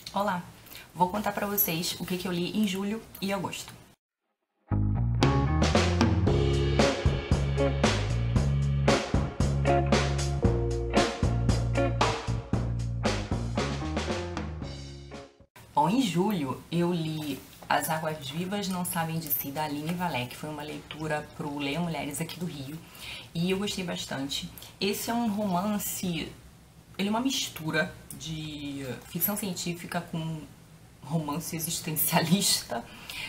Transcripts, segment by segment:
Olá, vou contar pra vocês o que eu li em julho e agosto. Bom, em julho eu li As Águas Vivas Não Sabem de Si, da Aline Valek, que foi uma leitura pro Leia Mulheres aqui do Rio, e eu gostei bastante. Esse é um romance, ele é uma mistura de ficção científica com romance existencialista.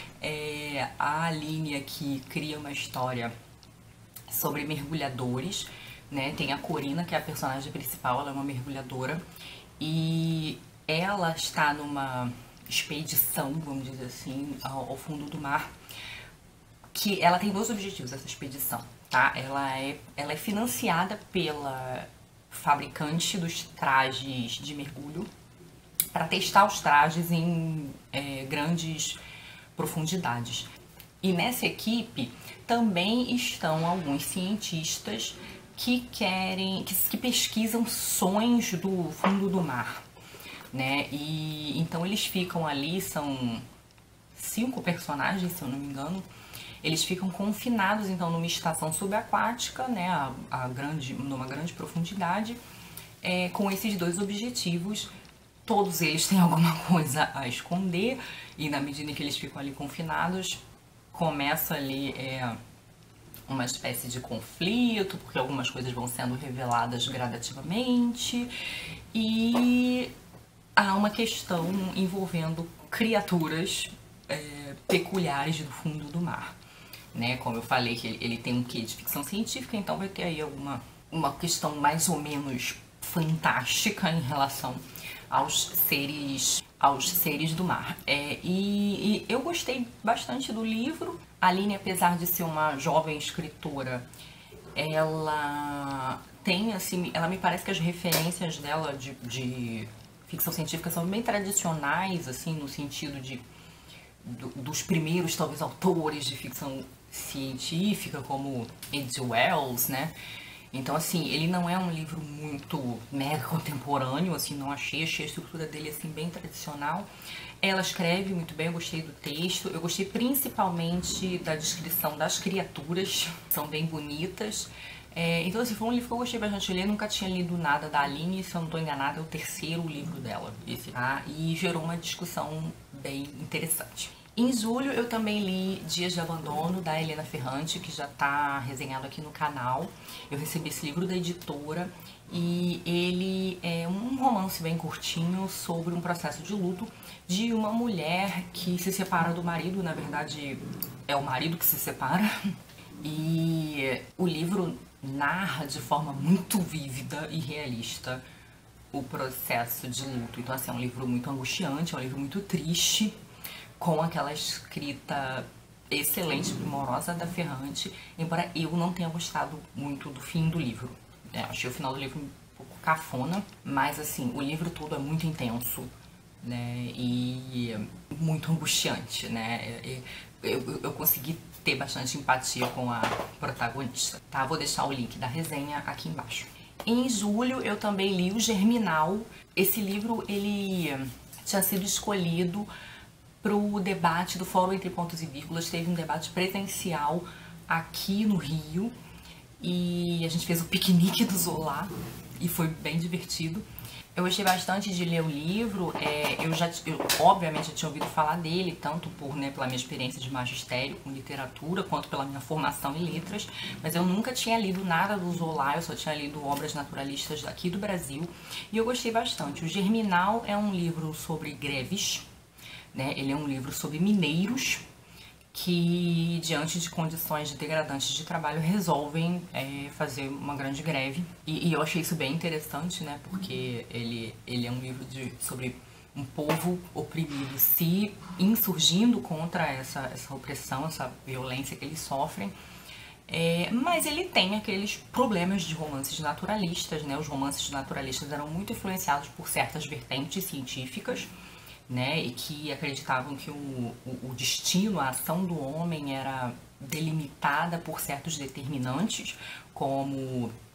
A Aline aqui cria uma história sobre mergulhadores, né? Tem a Corina, que é a personagem principal, ela é uma mergulhadora, e ela está numa expedição, vamos dizer assim, ao fundo do mar, que ela tem dois objetivos, essa expedição, tá? Ela é financiada pela fabricante dos trajes de mergulho para testar os trajes em grandes profundidades. E nessa equipe também estão alguns cientistas que pesquisam sonhos do fundo do mar, né? E então eles ficam ali, são 5 personagens, se eu não me engano. Eles ficam confinados então numa estação subaquática, né, numa grande profundidade, com esses dois objetivos. Todos eles têm alguma coisa a esconder, e na medida em que eles ficam ali confinados, começa ali uma espécie de conflito, porque algumas coisas vão sendo reveladas gradativamente, e há uma questão envolvendo criaturas peculiares do fundo do mar, né? Como eu falei, que ele tem um quê de ficção científica, então vai ter aí uma questão mais ou menos fantástica em relação aos seres do mar. E eu gostei bastante do livro. A Aline, apesar de ser uma jovem escritora, ela tem, assim, ela me parece que as referências dela de ficção científica são bem tradicionais, assim, no sentido dos primeiros, talvez, autores de ficção científica, como H.G. Wells, né? Então, assim, ele não é um livro muito mega contemporâneo, assim, não achei a estrutura dele, assim, bem tradicional. Ela escreve muito bem, eu gostei do texto, eu gostei principalmente da descrição das criaturas, são bem bonitas. Então, assim, foi um livro que eu gostei bastante de ler, nunca tinha lido nada da Aline, se eu não estou enganada, é o terceiro livro dela, esse, tá? E gerou uma discussão bem interessante. Em julho eu também li Dias de Abandono, da Helena Ferrante, que já está resenhado aqui no canal. Eu recebi esse livro da editora e ele é um romance bem curtinho sobre um processo de luto de uma mulher que se separa do marido, na verdade é o marido que se separa. E o livro narra de forma muito vívida e realista o processo de luto. Então, assim, é um livro muito angustiante, é um livro muito triste, com aquela escrita excelente, primorosa da Ferrante, embora eu não tenha gostado muito do fim do livro. Achei o final do livro um pouco cafona, mas assim, o livro todo é muito intenso, né, e muito angustiante, né. Eu consegui ter bastante empatia com a protagonista, tá? Vou deixar o link da resenha aqui embaixo. Em julho eu também li O Germinal. Esse livro, ele tinha sido escolhido para o debate do Fórum Entre Pontos e Vírgulas. Teve um debate presencial aqui no Rio e a gente fez o piquenique do Zola e foi bem divertido. Eu gostei bastante de ler o livro. Eu obviamente já tinha ouvido falar dele, tanto pela minha experiência de magistério com literatura, quanto pela minha formação em letras, mas eu nunca tinha lido nada do Zola, eu só tinha lido obras naturalistas daqui do Brasil, e eu gostei bastante. O Germinal é um livro sobre greves, né? Ele é um livro sobre mineiros que, diante de condições degradantes de trabalho, resolvem fazer uma grande greve. E eu achei isso bem interessante, né? Porque ele é um livro sobre um povo oprimido se insurgindo contra essa opressão, essa violência que eles sofrem. Mas ele tem aqueles problemas de romances naturalistas, né? Os romances naturalistas eram muito influenciados por certas vertentes científicas, né, e que acreditavam que o destino, a ação do homem era delimitada por certos determinantes, como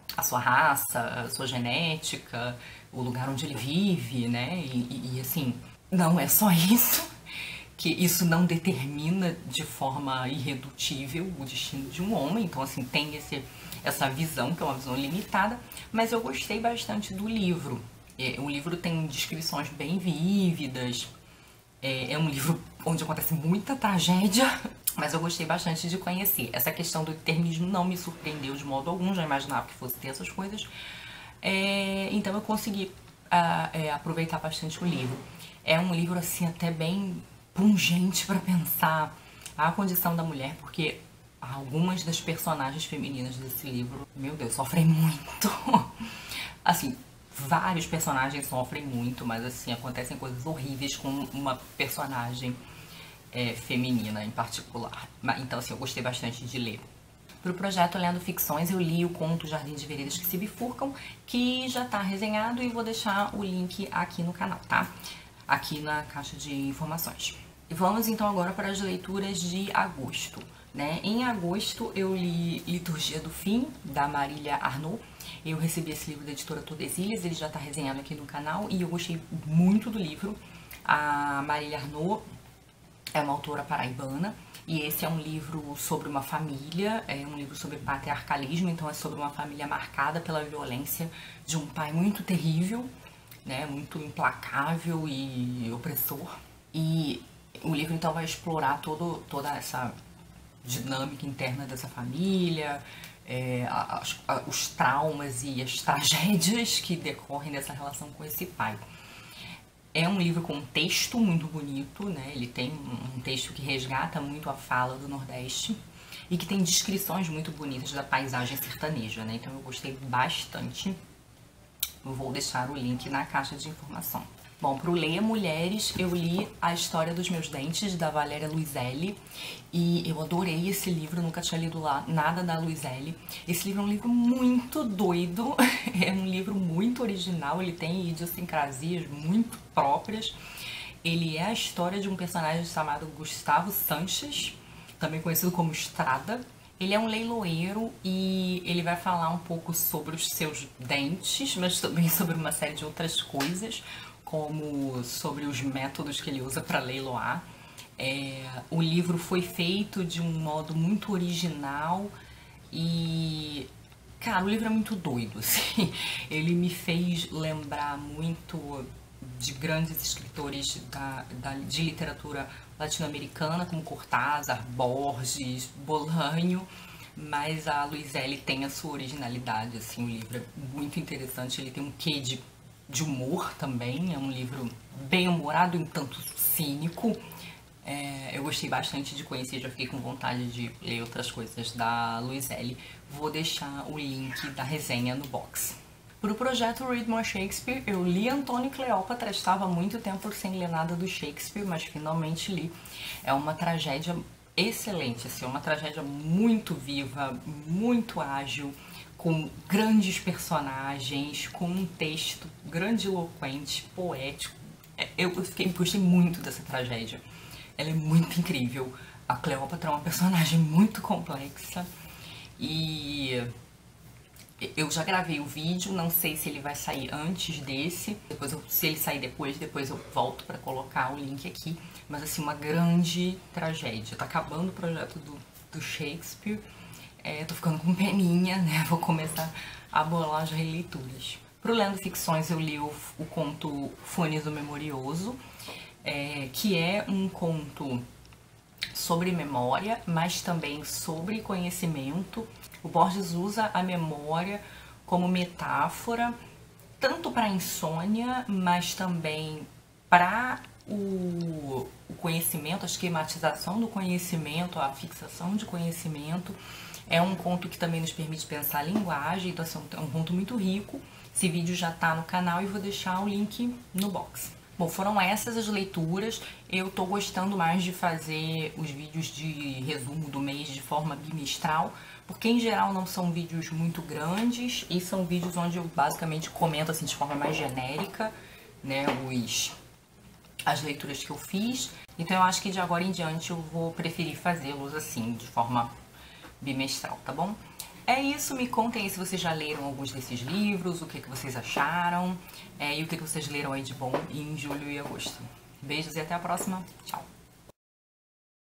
a sua raça, a sua genética, o lugar onde ele vive, né? E assim, não é só isso, que isso não determina de forma irredutível o destino de um homem. Então, assim, tem essa visão, que é uma visão limitada, mas eu gostei bastante do livro. O livro tem descrições bem vívidas, é um livro onde acontece muita tragédia, mas eu gostei bastante de conhecer. Essa questão do termismo não me surpreendeu de modo algum, já imaginava que fosse ter essas coisas. Então eu consegui aproveitar bastante o livro. É um livro, assim, até bem pungente para pensar a condição da mulher, porque algumas das personagens femininas desse livro, meu Deus, sofrem muito. Assim, vários personagens sofrem muito, mas assim, acontecem coisas horríveis com uma personagem feminina em particular. Então, assim, eu gostei bastante de ler. Para o projeto Lendo Ficções, eu li o conto Jardim de Veredas que se bifurcam, que já está resenhado, e vou deixar o link aqui no canal, tá? Aqui na caixa de informações. E vamos então agora para as leituras de agosto, né? Em agosto eu li Liturgia do Fim, da Marília Arnaud. Eu recebi esse livro da editora Tordesilhas, ele já está resenhado aqui no canal e eu gostei muito do livro. A Marília Arnaud é uma autora paraibana e esse é um livro sobre uma família, é um livro sobre patriarcalismo, então é sobre uma família marcada pela violência de um pai muito terrível, né, muito implacável e opressor. E o livro então vai explorar toda essa dinâmica interna dessa família, os traumas e as tragédias que decorrem dessa relação com esse pai. É um livro com um texto muito bonito, né? Ele tem um texto que resgata muito a fala do Nordeste e que tem descrições muito bonitas da paisagem sertaneja, né? Então eu gostei bastante. Eu vou deixar o link na caixa de informação. Bom, para o Leia Mulheres, eu li A História dos Meus Dentes, da Valéria Luiselli, e eu adorei esse livro, nunca tinha lido nada da Luiselli. Esse livro é um livro muito doido, é um livro muito original, ele tem idiosincrasias muito próprias. Ele é a história de um personagem chamado Gustavo Sanches, também conhecido como Estrada. Ele é um leiloeiro e ele vai falar um pouco sobre os seus dentes, mas também sobre uma série de outras coisas, como sobre os métodos que ele usa para leiloar. O livro foi feito de um modo muito original e, cara, o livro é muito doido, assim. Ele me fez lembrar muito de grandes escritores de literatura latino-americana, como Cortázar, Borges, Bolanho, mas a Luiselli tem a sua originalidade, assim. O livro é muito interessante, ele tem um quê de humor também, é um livro bem humorado, um tanto cínico. Eu gostei bastante de conhecer, já fiquei com vontade de ler outras coisas da Luiselli. Vou deixar o link da resenha no box. Para o projeto Read More Shakespeare, eu li Antônio e Cleópatra, estava há muito tempo sem ler nada do Shakespeare, mas finalmente li. É uma tragédia excelente, assim, uma tragédia muito viva, muito ágil, com grandes personagens, com um texto grandiloquente, poético. Eu gostei muito dessa tragédia. Ela é muito incrível. A Cleópatra é uma personagem muito complexa e eu já gravei o vídeo, não sei se ele vai sair antes desse. Se ele sair depois eu volto para colocar o link aqui. Mas assim, uma grande tragédia. Tá acabando o projeto do Shakespeare. Tô ficando com peninha, né? Vou começar a bolar as releituras. Pro Lendo Ficções eu li o conto Fones do Memorioso, que é um conto sobre memória, mas também sobre conhecimento. O Borges usa a memória como metáfora, tanto para a insônia, mas também para o conhecimento, a esquematização do conhecimento, a fixação de conhecimento. É um conto que também nos permite pensar a linguagem, então assim, é um conto muito rico. Esse vídeo já tá no canal e vou deixar o link no box. Bom, foram essas as leituras. Eu tô gostando mais de fazer os vídeos de resumo do mês de forma bimestral, porque em geral não são vídeos muito grandes e são vídeos onde eu basicamente comento assim de forma mais genérica, né, as leituras que eu fiz. Então eu acho que de agora em diante eu vou preferir fazê-los assim, de forma bimestral, tá bom? É isso, me contem aí se vocês já leram alguns desses livros, o que vocês acharam, e o que vocês leram aí de bom em julho e agosto. Beijos e até a próxima. Tchau!